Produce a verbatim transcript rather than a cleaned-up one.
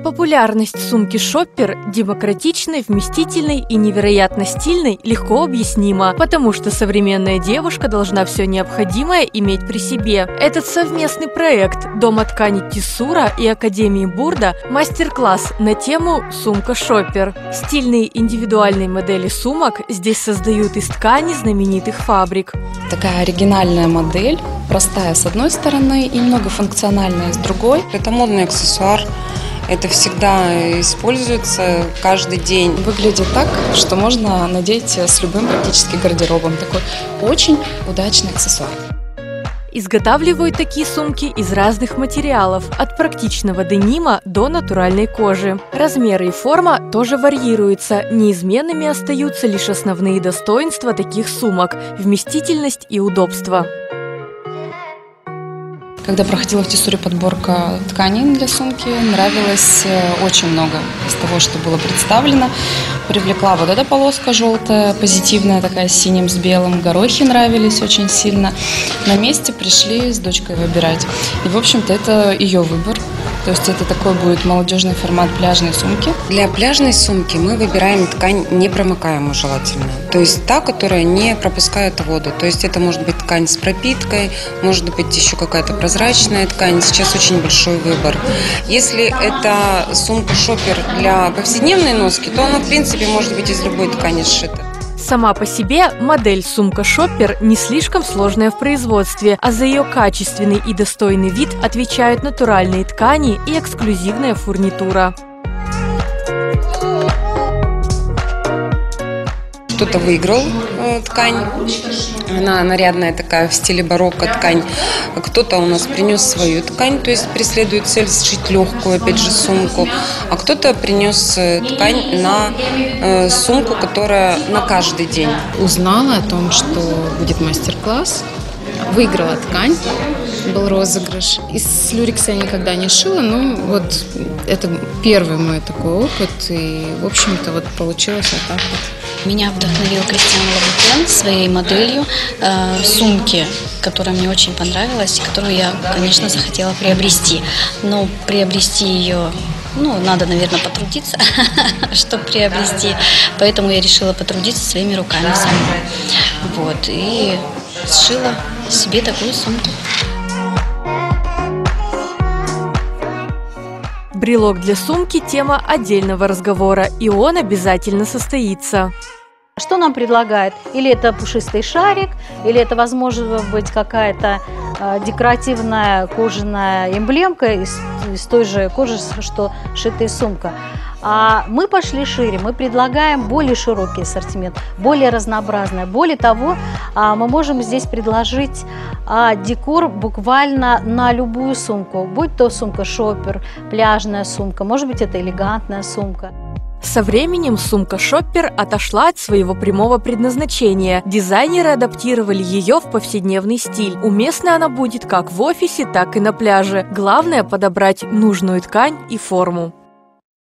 Популярность сумки шоппер демократичной, вместительной и невероятно стильной легко объяснима, потому что современная девушка должна все необходимое иметь при себе. Этот совместный проект Дома ткани Тессура и Академии Бурда – мастер-класс на тему «Сумка шоппер». Стильные индивидуальные модели сумок здесь создают из ткани знаменитых фабрик. Такая оригинальная модель, простая с одной стороны и многофункциональная с другой. Это модный аксессуар. Это всегда используется каждый день. Выглядит так, что можно надеть с любым практически гардеробом. Такой очень удачный аксессуар. Изготавливают такие сумки из разных материалов, от практичного денима до натуральной кожи. Размеры и форма тоже варьируются, неизменными остаются лишь основные достоинства таких сумок – вместительность и удобство. Когда проходила в Тессуре подборка тканей для сумки, нравилось очень много из того, что было представлено. Привлекла вот эта полоска желтая, позитивная такая, с синим, с белым. Горохи нравились очень сильно. На месте пришли с дочкой выбирать. И, в общем-то, это ее выбор. То есть это такой будет молодежный формат пляжной сумки. Для пляжной сумки мы выбираем ткань непромокаемую желательно. То есть та, которая не пропускает воду. То есть это может быть ткань с пропиткой, может быть еще какая-то прозрачная ткань. Сейчас очень большой выбор. Если это сумка шоппер для повседневной носки, то она в принципе может быть из любой ткани сшита. Сама по себе модель сумка шоппер не слишком сложная в производстве, а за ее качественный и достойный вид отвечают натуральные ткани и эксклюзивная фурнитура. Кто-то выиграл э, ткань, она нарядная такая в стиле барокко ткань. Кто-то у нас принес свою ткань, то есть преследует цель сшить легкую, опять же, сумку. А кто-то принес ткань на э, сумку, которая на каждый день. Узнала о том, что будет мастер-класс, выиграла ткань, был розыгрыш. Из люрекса я никогда не шила, но вот это первый мой такой опыт, и, в общем-то, вот получилось вот так вот. Меня вдохновил Кристиан Лабутен своей моделью э, сумки, которая мне очень понравилась, которую я, конечно, захотела приобрести. Но приобрести ее, ну, надо, наверное, потрудиться, чтобы приобрести. Поэтому я решила потрудиться своими руками сама. Вот, и сшила себе такую сумку. Брелок для сумки – тема отдельного разговора, и он обязательно состоится. Что нам предлагает? Или это пушистый шарик, или это, возможно быть, какая-то э, декоративная кожаная эмблемка из, из той же кожи, что шитая сумка. А мы пошли шире, мы предлагаем более широкий ассортимент, более разнообразный. Более того, мы можем здесь предложить декор буквально на любую сумку, будь то сумка шоппер, пляжная сумка, может быть, это элегантная сумка. Со временем сумка шоппер отошла от своего прямого предназначения. Дизайнеры адаптировали ее в повседневный стиль. Уместна она будет как в офисе, так и на пляже. Главное – подобрать нужную ткань и форму.